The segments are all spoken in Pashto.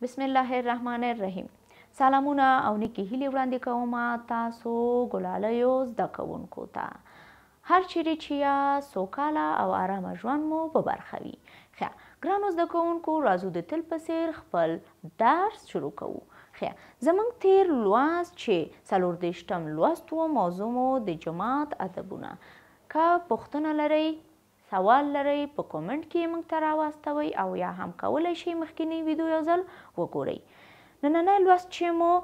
بسم الله الرحمن الرحیم. سلامونه او نیکی هیلې وړاندې کوم تاسو ګلالیو زده کوونکو ته. هر چیرې چې یاست سوکاله او آرامه ژوند مو په برخه وي. ګرانو زده کوونکو راځو د تل په څیر خپل درس شروع کوو. زموږ تیر لوست چې 40 لوست و موضوع مو د جماعت ادبونه. که پوښتنه لرئ سوال لرئ په کومنټ کې موږ ته راواستوئ او یا هم کولی شئ مخکینی ویډیو یو ځل وګورئ. نننی لوست چې مو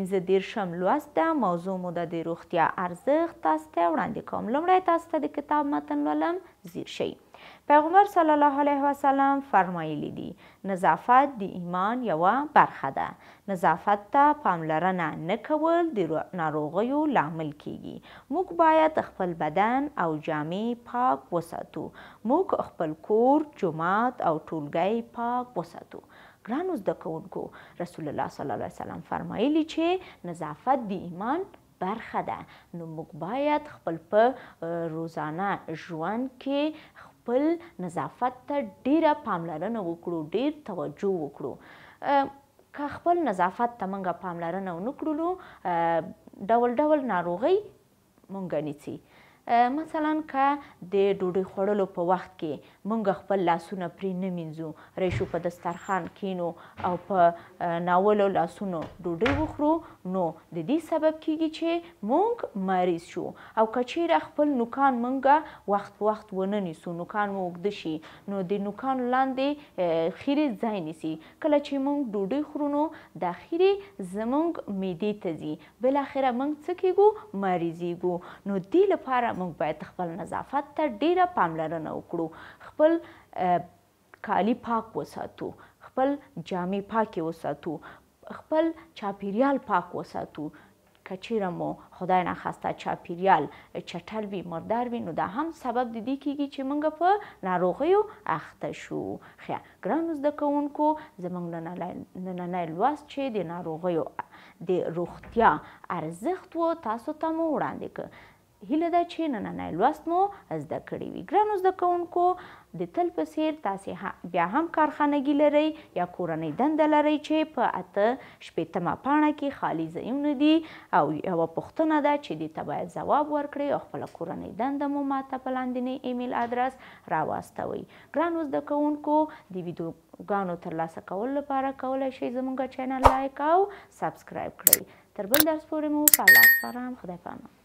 15 لوست ده، موضوع مو د روغتیا ارزښت تاسو ته وړاندې کوم. لومړی تاسو ته د کتاب متن لولم، ځیر شئ. پیغمبر صلی الله علیه وسلم فرمایلی دي نظافت د ایمان یوه برخه ده. نظافت ته پاملرنه نه کول د ناروغیو لامل کیږي. موږ باید خپل بدن او جامې پاک وساتو. موږ خپل کور، جومات او ټولګی پاک وساتو. ګرانو زده کوونکو، رسول الله صلی الله علیه وسلم فرمایلی چې نظافت د ایمان برخه ده. نو موږ باید خپل په روزانه ژوند کې خپل نظافت ته ډیره پاملرنه وکړو، ډیر توجه وکړو. که خپل نظافت ته موږ پاملرنه ونه کړو ډول ډول ناروغۍ موږ نیسي. مثلا که د ډوډۍ خوړلو په وخت کې موږ خپل لاسونه پرې نه مینځو، ریشو په دسترخوان کینو او په ناولو لاسونو ډوډۍ وخورو، نو د دې سبب کیږي چې موږ مریض شو. او که چیرې خپل نوکان موږ وخت په وخت ونه نیسو، نوکان مو اوږده شي، نو د نوکانو لاندې خیرې ځای نیسي. کله چې موږ ډوډۍ خورو نو دا خیرې زموږ معدې ته ځي، بالاخره موږ څه کیږو؟ مریضیږو. نو دې لپاره موږ باید خپل نظافت ته ډیره پاملرنه وکړو. خپل کالي پاک وساتو، خپل جامې پاکې وساتو، خپل چاپیریال پاک وساتو. که چیرې مو خدای نخواسته چاپیریال چټل وي، مردار وي، نو دا هم سبب د دې کیږي چې موږ په ناروغیو اخته شو. ګرانو زده کوونکو، زموږ نننی لوست چې د ناروغیو د روغتیا ارزښت و تاسو ته مو وړاندې کړ. هیله ده چې نننی لوست مو زده کړی وي. ګرانو زده کوونکو، د تل په څیر تاسې بیا هم کارخانګي لرئ یا کورنۍ دنده لرئ چې په 8 پاڼه کې خالي ځایونه دي او یوه پوښتنه ده چې دې ته باید ځواب ورکړئ او خپله کورنۍ دنده مو ماته په لاندینی ایمیل ادرس راواستوئ. ګرانو زده کوونکو، د ویډیوګانو ترلاسه کولو لپاره کولی شئ زموږ چینل لایک او سبسکرایب کړئ. تر بل درس پورې مو په الله سپارم. خدای پامان.